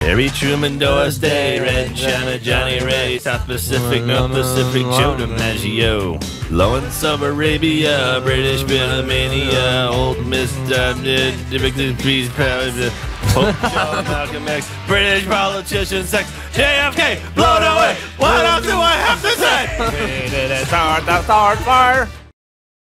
Harry Truman, Doris Day, Red China, Johnny Ray, South Pacific, North Pacific, Joe DiMaggio, Lawrence of Arabia, British Philomania, Old Mr. Peace, Pope John, Malcolm X, British politician, sex, JFK, blown away. What else do I have to say? Start the fire.